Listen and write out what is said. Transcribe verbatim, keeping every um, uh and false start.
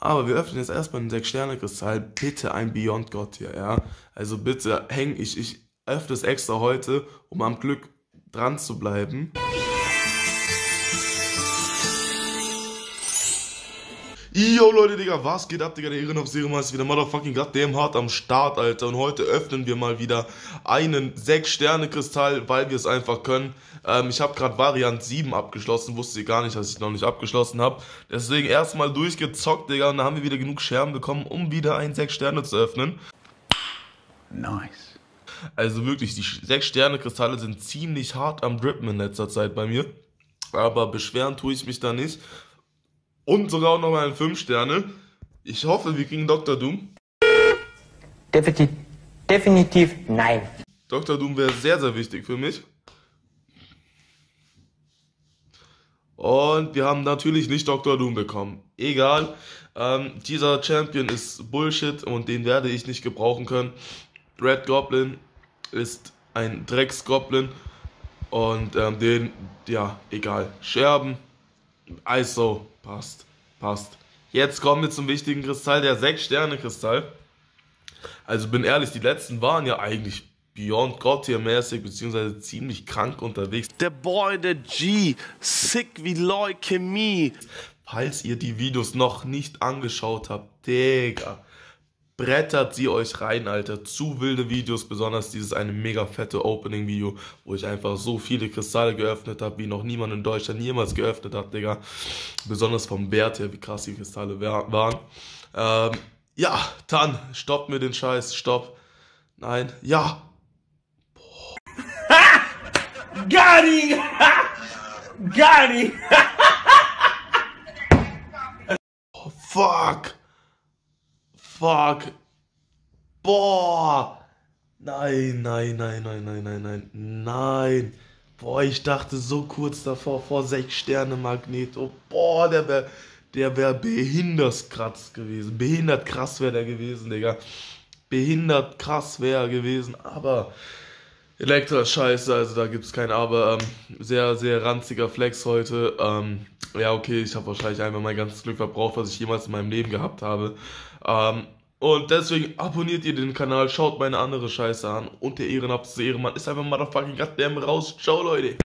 Aber wir öffnen jetzt erstmal den sechs Sterne Kristall. Bitte ein Beyond God hier, ja. Also bitte häng, ich, ich öffne es extra heute, um am Glück dran zu bleiben. Yo Leute, Digga, was geht ab, Digga? Der Ehrenhof Serum ist wieder motherfucking goddamn hart am Start, Alter. Und heute öffnen wir mal wieder einen sechs Sterne Kristall, weil wir es einfach können. Ähm, ich habe gerade Variant sieben abgeschlossen, wusste ich gar nicht, dass ich noch nicht abgeschlossen habe. Deswegen erstmal durchgezockt, Digga, und dann haben wir wieder genug Scherben bekommen, um wieder einen sechs Sterne zu öffnen. Nice. Also wirklich, die sechs Sterne Kristalle sind ziemlich hart am Drippen in letzter Zeit bei mir. Aber beschweren tue ich mich da nicht. Und sogar auch nochmal ein fünf Sterne. Ich hoffe, wir kriegen Doktor Doom. Definitiv, definitiv nein. Doktor Doom wäre sehr, sehr wichtig für mich. Und wir haben natürlich nicht Doktor Doom bekommen. Egal. Ähm, dieser Champion ist Bullshit und den werde ich nicht gebrauchen können. Red Goblin ist ein Drecksgoblin. Und ähm, den, ja, egal. Scherben. I S O. Passt, passt. Jetzt kommen wir zum wichtigen Kristall, der sechs Sterne Kristall. Also bin ehrlich, die letzten waren ja eigentlich Beyond God hier mäßig, beziehungsweise ziemlich krank unterwegs. Der Boy, der G, sick wie Leukämie. Falls ihr die Videos noch nicht angeschaut habt, Digga, brettert sie euch rein, Alter. Zu wilde Videos, besonders dieses eine mega fette Opening-Video, wo ich einfach so viele Kristalle geöffnet habe, wie noch niemand in Deutschland jemals geöffnet hat, Digga. Besonders vom Wert her, wie krass die Kristalle waren. Ähm, ja, dann, stoppt mir den Scheiß, stopp. Nein, ja. Got him! Got him! Oh, fuck. Fuck. Boah. Nein, nein, nein, nein, nein, nein, nein, nein. Boah, ich dachte so kurz davor, vor sechs Sterne Magneto. Boah, der wäre der wär behindert krass gewesen. Behindert krass wäre der gewesen, Digga. Behindert krass wäre er gewesen, aber Elektra ist scheiße, also da gibt es kein Aber. Ähm, sehr, sehr ranziger Flex heute. Ähm, ja, okay, ich habe wahrscheinlich einfach mein ganzes Glück verbraucht, was ich jemals in meinem Leben gehabt habe. Ähm, und deswegen abonniert ihr den Kanal, schaut meine andere Scheiße an. Und der Ehrenhaft Ehrenmann ist einfach motherfucking goddamn raus. Ciao, Leute.